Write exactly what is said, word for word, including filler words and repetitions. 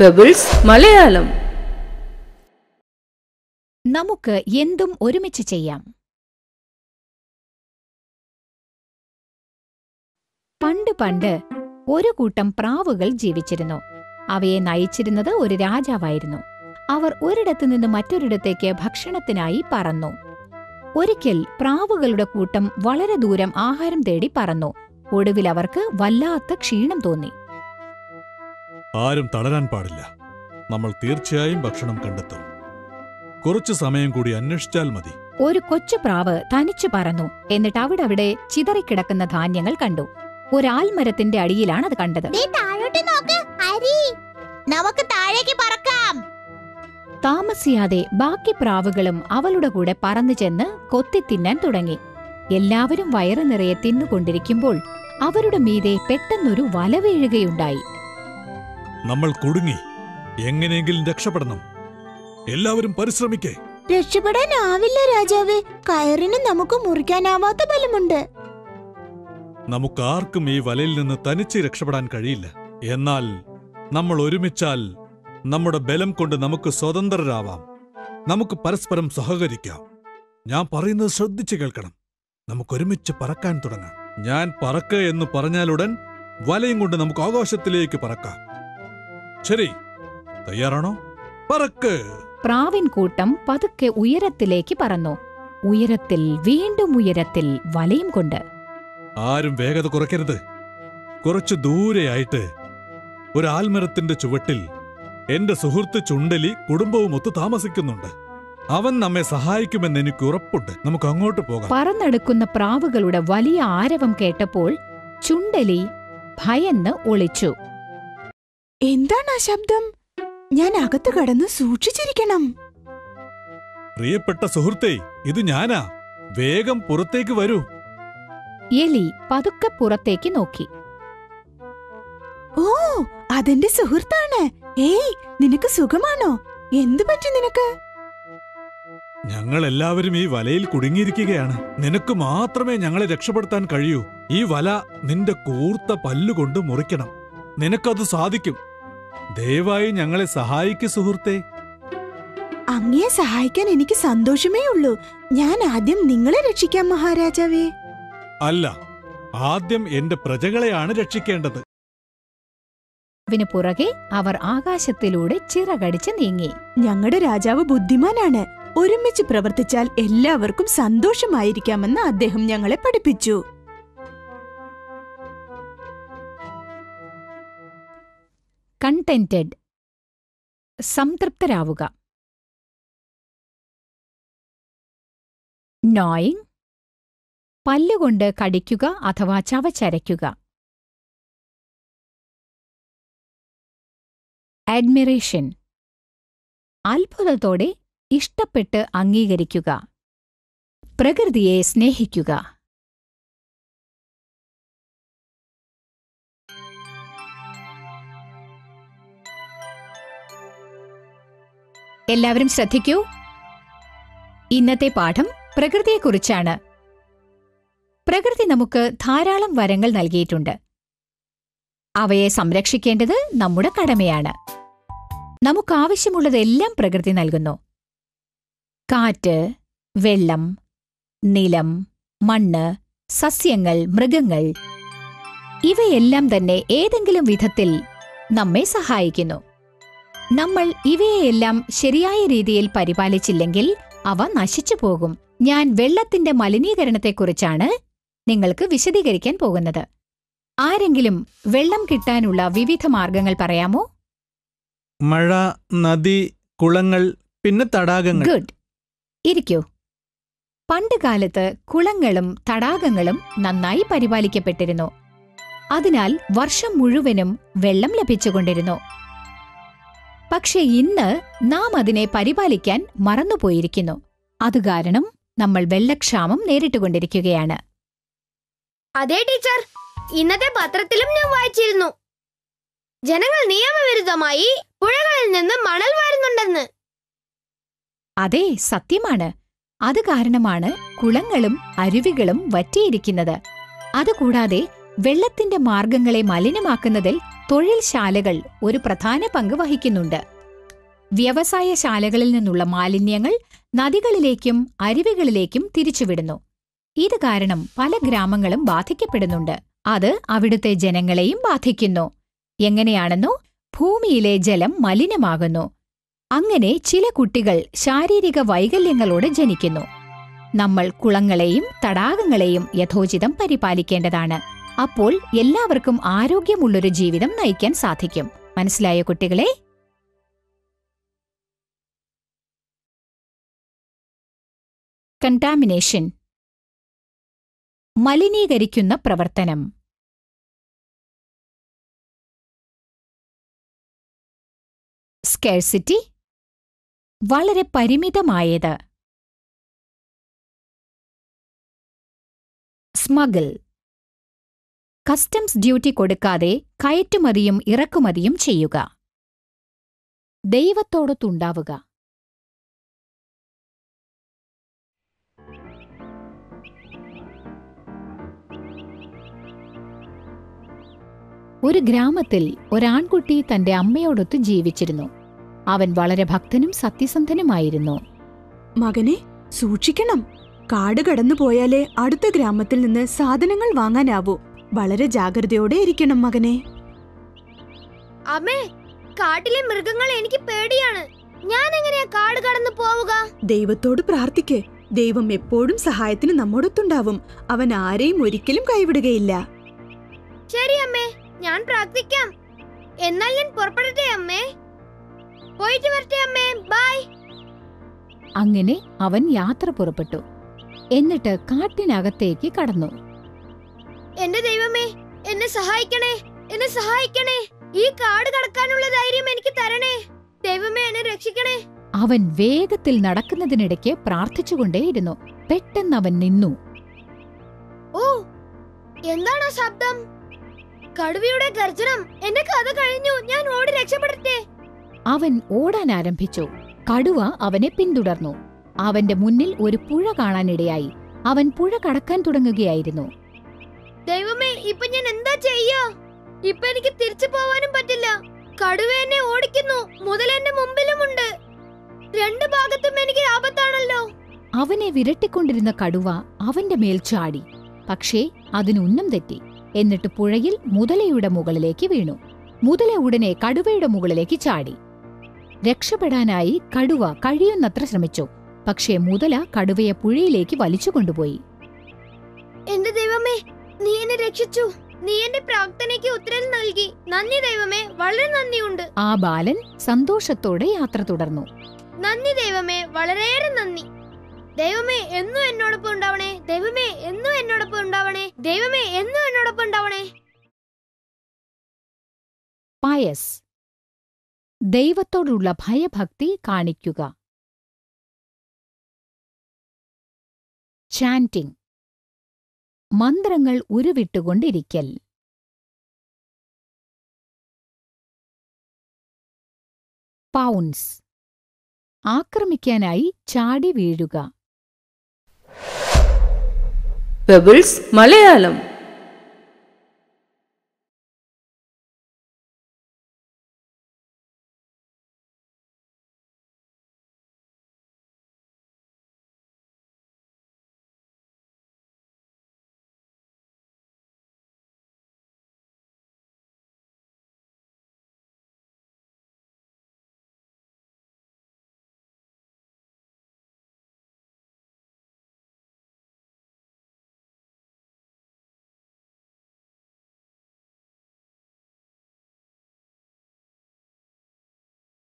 Pebbles Malayalam. നമുക്ക് എന്തും ഒരുമിച്ച് ചെയ്യാം. പണ്ട് പണ്ട് ഒരു കൂട്ടം പ്രാവുകൾ ജീവിച്ചിരുന്നു. അവയെ നയിച്ചിരുന്നത് ഒരു രാജാവായിരുന്നു. അവർ ഒരിടത്തു നിന്ന് മറ്റൊരിടത്തേക്ക് ഭക്ഷണത്തിനായി പറന്നു. ഒരിക്കൽ പ്രാവുകളുടെ കൂട്ടം വളരെ ദൂരം ആഹാരം തേടി പറന്നു. ഒടുവിൽ അവർക്ക് വല്ലാത്ത ക്ഷീണം തോന്നി. ആരും തളരാൻ പാടില്ല. നമ്മൾ തീർച്ചയായും ഭക്ഷണം കണ്ടെത്തും. കുറച്ചു സമയം കൂടി അന്വേഷിച്ചാൽ മതി. ഒരു കൊച്ചു പ്രാവ് തനിച്ചു പറന്നു. എന്നിട്ട് അവിടെ അവിടെ ചിതറിക്കിടക്കുന്ന ധാന്യങ്ങൾ കണ്ടു. ഒരാൽമരത്തിന്റെ അടിയിലാണ് അത് കണ്ടത്. താമസിയാതെ ബാക്കി പ്രാവുകളും അവളുടെ കൂടെ പറന്നു ചെന്ന് കൊത്തിത്തിന്നാൻ തുടങ്ങി. എല്ലാവരും വയറു നിറയെ തിന്നുകൊണ്ടിരിക്കുമ്പോൾ അവരുടെ മീതെ പെട്ടെന്നൊരു വല വീഴുകയുണ്ടായി. നമ്മൾ കുടുങ്ങി. എങ്ങനെയെങ്കിലും രക്ഷപ്പെടണം. എല്ലാവരും പരിശ്രമിക്കേ. രക്ഷപ്പെടാനാവില്ല രാജാവേ. കയറിന് നമുക്ക് മുറിക്കാനാവാത്ത ബലമുണ്ട്. നമുക്കാർക്കും ഈ വലയിൽ നിന്ന് തനിച്ച് രക്ഷപ്പെടാൻ കഴിയില്ല. എന്നാൽ നമ്മൾ ഒരുമിച്ചാൽ നമ്മുടെ ബലം കൊണ്ട് നമുക്ക് സ്വതന്ത്രരാവാം. നമുക്ക് പരസ്പരം സഹകരിക്കാം. ഞാൻ പറയുന്നത് ശ്രദ്ധിച്ചു കേൾക്കണം. നമുക്കൊരുമിച്ച് പറക്കാൻ തുടങ്ങാം. ഞാൻ പറക്ക എന്ന് പറഞ്ഞാലുടൻ വലയും കൊണ്ട് നമുക്ക് ആകാശത്തിലേക്ക് പറക്കാം. ശരി, തയ്യാറാണോ? പറക്ക്. പ്രാവിൻ കൂട്ടം പതുക്കെ ഉയരത്തിലേക്ക് പറന്നു. ഉയരത്തിൽ വീണ്ടും ഉയരത്തിൽ വലയും കൊണ്ട്. ആരും വേഗത കുറയ്ക്കരുത്. കുറച്ചു ദൂരെയായിട്ട് ഒരു ആൽമരത്തിന്റെ ചുവട്ടിൽ എന്റെ സുഹൃത്ത് ചുണ്ടലി കുടുംബവുമൊത്ത് താമസിക്കുന്നുണ്ട്. അവൻ നമ്മെ സഹായിക്കുമെന്ന് എനിക്ക് ഉറപ്പുണ്ട്. നമുക്ക് അങ്ങോട്ട് പോകാം. പറന്നെടുക്കുന്ന പ്രാവുകളുടെ വലിയ ആരവം കേട്ടപ്പോൾ ചുണ്ടലി ഭയന്ന് ഒളിച്ചു. എന്താണ് ആ ശബ്ദം? ഞാൻ അകത്ത് കടന്ന് സൂക്ഷിച്ചിരിക്കണം. പ്രിയപ്പെട്ട സുഹൃത്തേ, ഇത് ഞാനാ. വേഗം പുറത്തേക്ക് വരൂ. എലി പതുക്കെ പുറത്തേക്ക് നോക്കി. ഓ, അതെന്റെ സുഹൃത്താണ്. ഏയ്, നിനക്ക് സുഖമാണോ? എന്തു പറ്റി നിനക്ക്? ഞങ്ങൾ എല്ലാവരും ഈ വലയിൽ കുടുങ്ങിയിരിക്കുകയാണ്. നിനക്ക് മാത്രമേ ഞങ്ങളെ രക്ഷപ്പെടുത്താൻ കഴിയൂ. ഈ വല നിന്റെ കൂർത്ത പല്ലുകൊണ്ട് മുറിക്കണം. നിനക്കത് സാധിക്കും. ദയവായി ഞങ്ങളെ സഹായിക്കു സുഹൃത്തേ. അങ്ങയെ സഹായിക്കാൻ എനിക്ക് സന്തോഷമേ ഉള്ളൂ. ഞാൻ ആദ്യം നിങ്ങളെ രക്ഷിക്കാം മഹാരാജാവേ. അല്ല, ആദ്യം എന്റെ പ്രജകളെയാണ് രക്ഷിക്കേണ്ടത്. അതിനു പുറകെ അവർ ആകാശത്തിലൂടെ ചിറകടിച്ച് നീങ്ങി. ഞങ്ങളുടെ രാജാവ് ബുദ്ധിമാനാണ്. ഒരുമിച്ച് പ്രവർത്തിച്ചാൽ എല്ലാവർക്കും സന്തോഷമായിരിക്കാമെന്ന് അദ്ദേഹം ഞങ്ങളെ പഠിപ്പിച്ചു. കണ്ടെന്റഡ്, സംതൃപ്തരാവുക. നോയിങ്, പല്ലുകൊണ്ട് കടിക്കുക അഥവാ ചവച്ചരയ്ക്കുക. അഡ്മിറേഷൻ, അത്ഭുതത്തോടെ ഇഷ്ടപ്പെട്ട് അംഗീകരിക്കുക. പ്രകൃതിയെ സ്നേഹിക്കുക. എല്ലാവരും ശ്രദ്ധിക്കൂ. ഇന്നത്തെ പാഠം പ്രകൃതിയെക്കുറിച്ചാണ്. പ്രകൃതി നമുക്ക് ധാരാളം വരങ്ങൾ നൽകിയിട്ടുണ്ട്. അവയെ സംരക്ഷിക്കേണ്ടത് നമ്മുടെ കടമയാണ്. നമുക്കാവശ്യമുള്ളതെല്ലാം പ്രകൃതി നൽകുന്നു. കാറ്റ്, വെള്ളം, നിലം, മണ്ണ്, സസ്യങ്ങൾ, മൃഗങ്ങൾ, ഇവയെല്ലാം തന്നെ ഏതെങ്കിലും വിധത്തിൽ നമ്മെ സഹായിക്കുന്നു. നമ്മൾ ഇവയെല്ലാം ശരിയായ രീതിയിൽ പരിപാലിച്ചില്ലെങ്കിൽ അവ നശിച്ചു പോകും. ഞാൻ വെള്ളത്തിന്റെ മലിനീകരണത്തെക്കുറിച്ചാണ് നിങ്ങൾക്ക് വിശദീകരിക്കാൻ പോകുന്നത്. ആരെങ്കിലും വെള്ളം കിട്ടാനുള്ള വിവിധ മാർഗങ്ങൾ പറയാമോ? മഴ, നദി, കുളങ്ങൾ, പിന്നെ തടാകങ്ങൾ. ഗുഡ്. ഇരിക്കൂ. പണ്ടുകാലത്ത് കുളങ്ങളും തടാകങ്ങളും നന്നായി പരിപാലിക്കപ്പെട്ടിരുന്നു. അതിനാൽ വർഷം മുഴുവനും വെള്ളം ലഭിച്ചുകൊണ്ടിരുന്നു. പക്ഷെ ഇന്ന് നാം അതിനെ പരിപാലിക്കാൻ മറന്നുപോയിരിക്കുന്നു. അതുകാരണം നമ്മൾ വെള്ളക്ഷാമം നേരിട്ടുകൊണ്ടിരിക്കുകയാണ്. അതെ ടീച്ചർ, ഇന്നത്തെ പത്രത്തിലും ഞാൻ വായിച്ചിരുന്നു. ജനങ്ങൾ നിയമവിരുദ്ധമായി പുഴകളിൽ നിന്ന് മണൽ വാരുന്നുണ്ടെന്ന്. അതെ, സത്യമാണ്. അത് കാരണമാണ് കുളങ്ങളും അരുവികളും വറ്റിയിരിക്കുന്നത്. അതുകൂടാതെ വെള്ളത്തിന്റെ മാർഗങ്ങളെ മലിനമാക്കുന്നതിൽ തൊഴിൽശാലകൾ ഒരു പ്രധാന പങ്ക് വഹിക്കുന്നുണ്ട്. വ്യവസായശാലകളിൽ നിന്നുള്ള മാലിന്യങ്ങൾ നദികളിലേക്കും അരുവികളിലേക്കും തിരിച്ചുവിടുന്നു. ഇത് കാരണം പല ഗ്രാമങ്ങളും ബാധിക്കപ്പെടുന്നുണ്ട്. അത് അവിടുത്തെ ജനങ്ങളെയും ബാധിക്കുന്നു. എങ്ങനെയാണെന്നോ, ഭൂമിയിലെ ജലം മലിനമാകുന്നു. അങ്ങനെ ചില കുട്ടികൾ ശാരീരിക വൈകല്യങ്ങളോടെ ജനിക്കുന്നു. നമ്മൾ കുളങ്ങളെയും തടാകങ്ങളെയും യഥോചിതം പരിപാലിക്കേണ്ടതാണ്. അപ്പോൾ എല്ലാവർക്കും ആരോഗ്യമുള്ളൊരു ജീവിതം നയിക്കാൻ സാധിക്കും. മനസ്സിലായോ കുട്ടികളെ? കണ്ടാമിനേഷൻ, മലിനീകരിക്കുന്ന പ്രവർത്തനം. സ്കേഴ്സിറ്റി, വളരെ പരിമിതമായത്. സ്മഗിൾ, കസ്റ്റംസ് ഡ്യൂട്ടി കൊടുക്കാതെ കയറ്റുമതിയും ഇറക്കുമതിയും ചെയ്യുക. ദൈവത്തോടൊത്തുണ്ടാവുക. ഒരു ഗ്രാമത്തിൽ ഒരാൺകുട്ടി തന്റെ അമ്മയോടൊത്ത് ജീവിച്ചിരുന്നു. അവൻ വളരെ ഭക്തനും സത്യസന്ധനുമായിരുന്നു. മകനെ, സൂക്ഷിക്കണം. കാട് കടന്നു പോയാലേ അടുത്ത ഗ്രാമത്തിൽ നിന്ന് സാധനങ്ങൾ വാങ്ങാനാവൂ. വളരെ ജാഗ്രതയോടെ ഇരിക്കണം മകനെ. അമ്മേ, കാട്ടിലെ മൃഗങ്ങൾ എനിക്ക് പേടിയാണ്. ഞാൻ എങ്ങനെയാ കാട് കടന്നു പോവുക? ദൈവത്തോട് പ്രാർത്ഥിക്ക്. ദൈവം എപ്പോഴും സഹായത്തിന് നമ്മോടൊത്തുണ്ടാവും. അവൻ ആരെയും ഒരിക്കലും കൈവിടുകയില്ല. ശരി അമ്മേ, ഞാൻ പ്രാർത്ഥിക്കാം. എന്നാൽ ഞാൻ പുറപ്പെടട്ടെ അമ്മേ. പോയിട്ട് വരട്ടെ അമ്മേ. ബൈ. അങ്ങനെ അവൻ യാത്ര പുറപ്പെട്ടു. എന്നിട്ട് കാട്ടിനകത്തേക്ക് കടന്നു. എന്റെ ദൈവമേ, എന്നെ സഹായിക്കണേ, എന്നെ സഹായിക്കണേ. ഈ കാട് കടക്കാനുള്ള ധൈര്യം എനിക്ക് തരണേ. ദൈവമേ, എന്നെ രക്ഷിക്കണേ. അവൻ വേഗത്തിൽ നടക്കുന്നതിനിടയ്ക്ക് പ്രാർത്ഥിച്ചുകൊണ്ടേയിരുന്നു. പെട്ടെന്ന് അവൻ നിന്നു. ഓ, എന്താണ് ആ ശബ്ദം? കടുവയുടെ ഗർജനം. എന്റെ കഥ കഴിഞ്ഞു. ഞാൻ ഓടി രക്ഷപ്പെടട്ടെ. അവൻ ഓടാൻ ആരംഭിച്ചു. കടുവ അവനെ പിന്തുടർന്നു. അവന്റെ മുന്നിൽ ഒരു പുഴ കാണാനിടയായി. അവൻ പുഴ കടക്കാൻ തുടങ്ങുകയായിരുന്നു. ദൈവമേ, ഇപ്പൊ ഞാൻ എന്താ ചെയ്യാ? ഇപ്പൊ എനിക്ക് തിരിച്ചു പോവാനും പറ്റില്ല. കടുവ എന്നെ ഓടിക്കുന്നു. മുതൽ എന്റെ മുമ്പിലുമുണ്ട്. രണ്ടു ഭാഗത്തും എനിക്ക് ആപത്താണല്ലോ. അവനെ വിരട്ടിക്കൊണ്ടിരുന്ന കടുവ അവന്റെ മേൽ ചാടി. പക്ഷേ അതിനുന്നം തെറ്റി. എന്നിട്ട് പുഴയിൽ മുതലയുടെ മുകളിലേക്ക് വീണു. മുതല ഉടനെ കടുവയുടെ മുകളിലേക്ക് ചാടി. രക്ഷപ്പെടാനായി കടുവ കഴിയുന്നത്ര ശ്രമിച്ചു. പക്ഷേ മുതല കടുവയെ പുഴയിലേക്ക് വലിച്ചുകൊണ്ടുപോയി. എന്റെ ദൈവമേ, നീ എന്നെ രക്ഷിച്ചു. നീ എന്റെ പ്രാർത്ഥനയ്ക്ക് ഉത്തരം നൽകി. നന്ദി ദൈവമേ, വളരെ നന്ദിയുണ്ട്. ആ ബാലൻ സന്തോഷത്തോടെ യാത്ര തുടർന്നു. നന്ദി ദൈവമേ, വളരെയേറെ നന്ദി. ദൈവമേ, എന്നും എന്നോടൊപ്പം ഉണ്ടാവണേ. ദൈവമേ, എന്നും എന്നോടൊപ്പം ഉണ്ടാവണേ. ദൈവമേ, എന്നും എന്നോടൊപ്പം ഉണ്ടാവണേ. പയസ്, ദൈവത്തോടുള്ള ഭയഭക്തി കാണിക്കുക. ചാന്റിംഗ്, മന്ത്രങ്ങൾ ഉരുവിട്ടുകൊണ്ടിരിക്കൽ. പൗൺസ്, ആക്രമിക്കാനായി ചാടി വീഴുക. പെബിൾസ് മലയാളം.